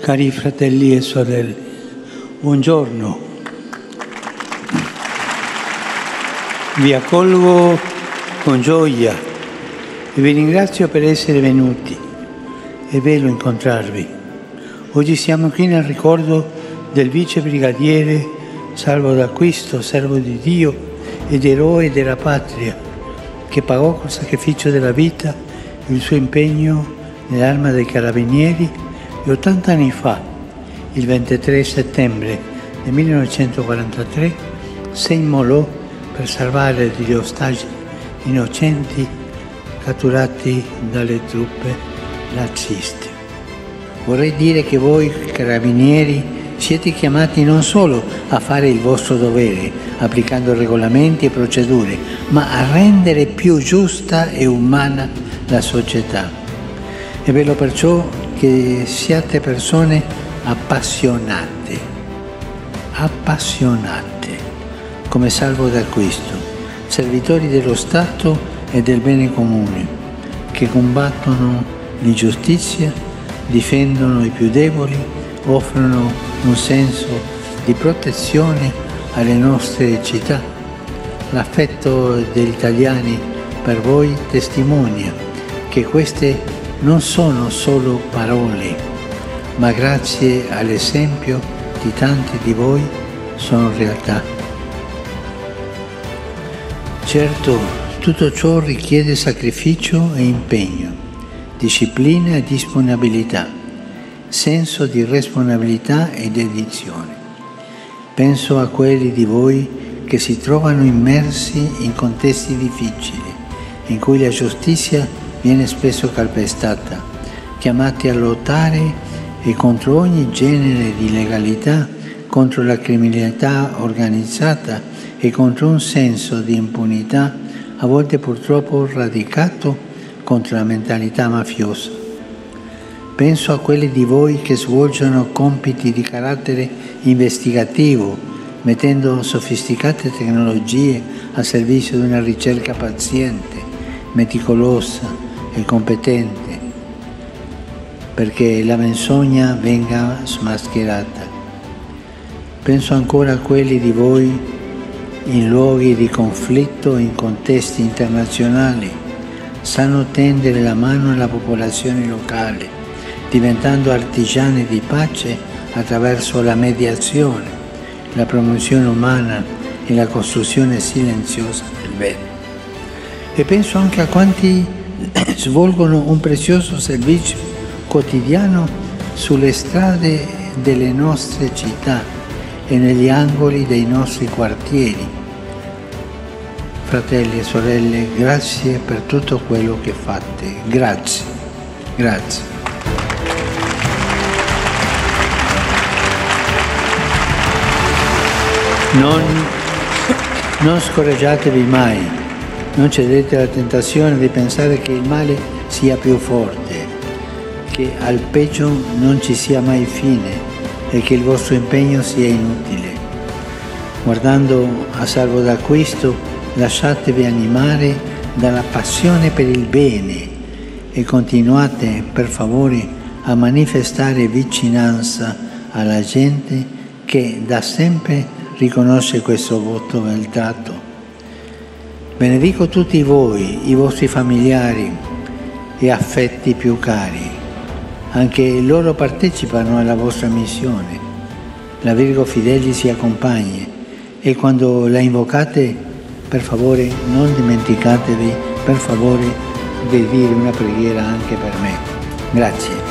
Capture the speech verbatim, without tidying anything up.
Cari fratelli e sorelle, buongiorno. Vi accolgo con gioia e vi ringrazio per essere venuti. È bello incontrarvi. Oggi siamo qui nel ricordo del vice brigadiere Salvo d'Acquisto, servo di Dio ed eroe della patria, che pagò col sacrificio della vita il suo impegno nell'Arma dei Carabinieri e ottanta anni fa, il ventitré settembre del millenovecentoquarantatré, si immolò per salvare degli ostaggi innocenti catturati dalle truppe naziste. Vorrei dire che voi carabinieri siete chiamati non solo a fare il vostro dovere, applicando regolamenti e procedure, ma a rendere più giusta e umana la società. È bello perciò che siate persone appassionate, appassionate, come Salvo d'Acquisto, servitori dello Stato e del bene comune, che combattono l'ingiustizia, difendono i più deboli, offrono un senso di protezione alle nostre città. L'affetto degli italiani per voi testimonia che queste non sono solo parole, ma grazie all'esempio di tanti di voi sono realtà. Certo, tutto ciò richiede sacrificio e impegno, disciplina e disponibilità, senso di responsabilità e dedizione. Penso a quelli di voi che si trovano immersi in contesti difficili, in cui la giustizia viene spesso calpestata, chiamati a lottare e contro ogni genere di illegalità, contro la criminalità organizzata e contro un senso di impunità a volte purtroppo radicato contro la mentalità mafiosa. Penso a quelli di voi che svolgono compiti di carattere investigativo, mettendo sofisticate tecnologie a servizio di una ricerca paziente, meticolosa e competente, perché la menzogna venga smascherata. Penso ancora a quelli di voi in luoghi di conflitto, in contesti internazionali, sanno tendere la mano alla popolazione locale, diventando artigiani di pace attraverso la mediazione, la promozione umana e la costruzione silenziosa del bene. E penso anche a quanti svolgono un prezioso servizio quotidiano sulle strade delle nostre città e negli angoli dei nostri quartieri. Fratelli e sorelle, grazie per tutto quello che fate. Grazie, grazie. Non, non scoraggiatevi mai. Non cedete alla tentazione di pensare che il male sia più forte, che al peggio non ci sia mai fine e che il vostro impegno sia inutile. Guardando a Salvo d'Acquisto, lasciatevi animare dalla passione per il bene e continuate, per favore, a manifestare vicinanza alla gente che da sempre riconosce questo voto del tratto. Benedico tutti voi, i vostri familiari e affetti più cari. Anche loro partecipano alla vostra missione. La Virgo Fidelis vi accompagni e quando la invocate, per favore, non dimenticatevi, per favore, di dire una preghiera anche per me. Grazie.